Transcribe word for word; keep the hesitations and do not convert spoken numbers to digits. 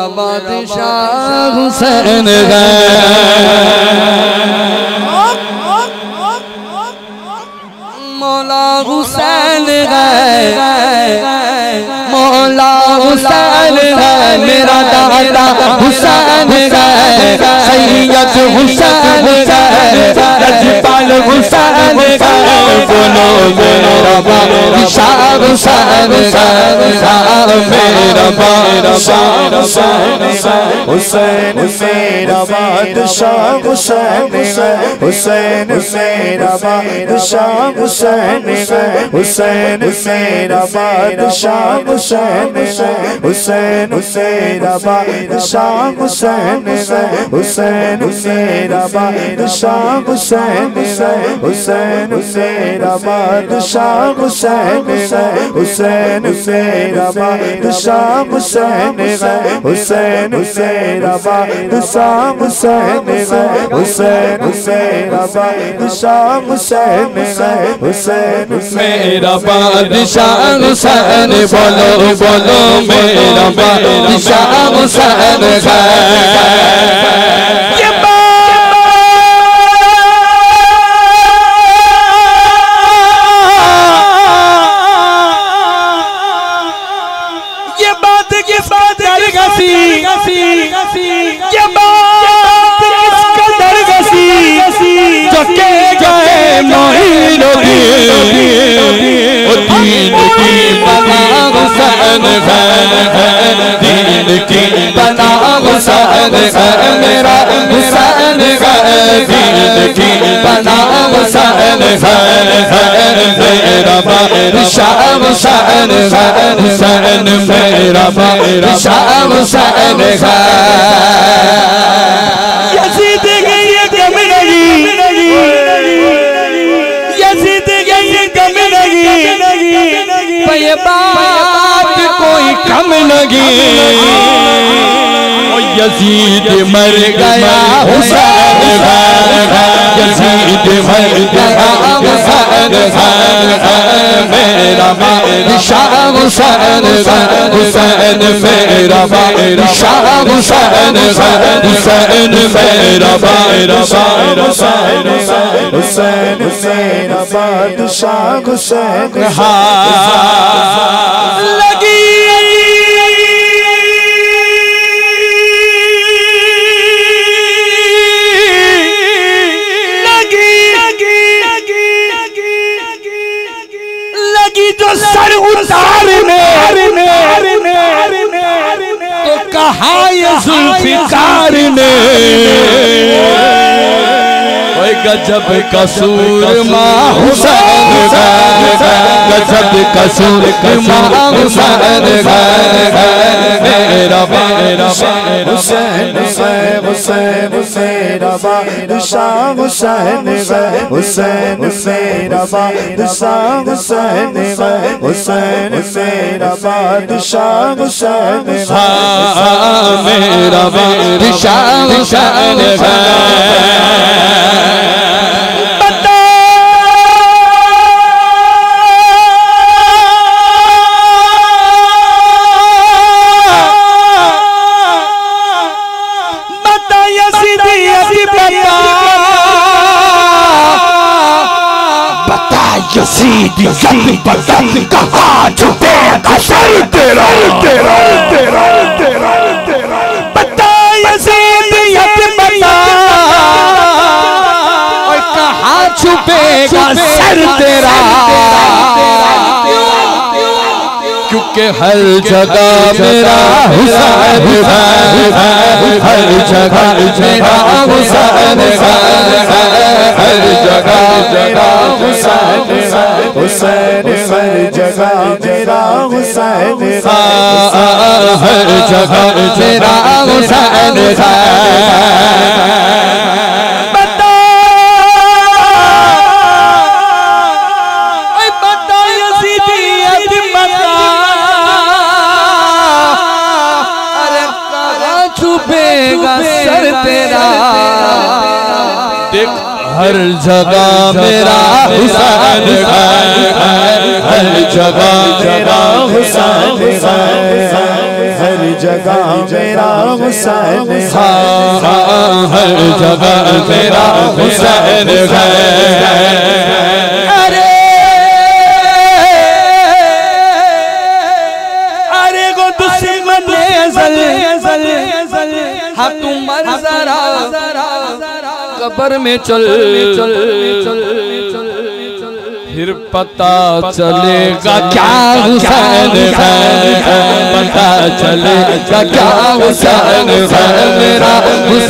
बादशाह हुसैन है। मौला हुसैन है, मौला हुसैन है, मेरा दादा हुसैन है, सैयद हुसैन है, रजपाल हुसैन है, बोलो मेरा बादशाह हुसैन है, मेरा बादशाह हुसैन है, हुसैन मेरा बादशाह हुसैन है, हुसैन मेरा बादशाह हुसैन है, हुसैन मेरा बादशाह हुसैन है, हुसैन मेरा बादशाह हुसैन है, हुसैन मेरा बादशाह हुसैन है, हुसैन मेरा बादशाह हुसैन है, हुसैन मेरा बादशाह हुसैन है, हुसैन मेरा बादशाह हुसैन है, हुसैन मेरा बादशाह हुसैन है, हुसैन मेरा बादशाह हुसैन, बोलो बोलो मेरा बादशाह हुसैन है। ये बात किस कदर गसी, ये बात किस कदर गसी, जो के गए मोहिन दीन की बना हुसैन है, दीन की बना हुसैन है, मेरा हुसैन है, दीन की बना हुसैन है, मेरा बादशाह हुसैन है, हुसैन मेरा बादशाह हुसैन है। यजीद के ये कम नहीं, यजीद के ये कम नहीं, पर ये बात कोई कम लगी, यजीद मर गया हुसैन है, यजीद मर गया हुसैन है, मेरा बादशाह हुसैन है, हुसैन मेरा बादशाह हुसैन है, हुसैन मेरा बादशाह हुसैन है, हुसैन मेरा बादशाह हुसैन है। लगी जो सर उतारने तो कहा ये जुल्फिकार ने, गजब कसूर माँ हुसैन है, गजब कसूर माँ हुसैन है, मेरा बादशाह हुसैन है, हुसैन मेरा बादशाह हुसैन है, हुसैन मेरा बादशाह हुसैन है, हुसैन मेरा बादशाह हुसैन है, मेरा बादशाह हुसैन है। यजीद बदन कहाँ छुपेगा सर तेरा, तेरा तेरा तेरा तेरा बता यजीद बता, और कहाँ छुपेगा सर तेरा, क्योंकि हर जगह मेरा हुसैन है, हर जगह मेरा हुसैन है, हर जगह जगह हुसैन है, हुसैन हर जगह मेरा हुसैन है, हर जगह मेरा हुसैन है। सर तेरा देख, हर जगह मेरा हुसैन है, हर जगह मेरा हुसैन है, हर जगह जगह मेरा हुसैन है, हर जगह मेरा हुसैन है। अरे अरे गो दुश्मन हाँ तुम मर जरा कब्र में चल चल चल फिर पता चलेगा क्या हुसैन है, पता चलेगा क्या हुसैन है मेरा हुसैन।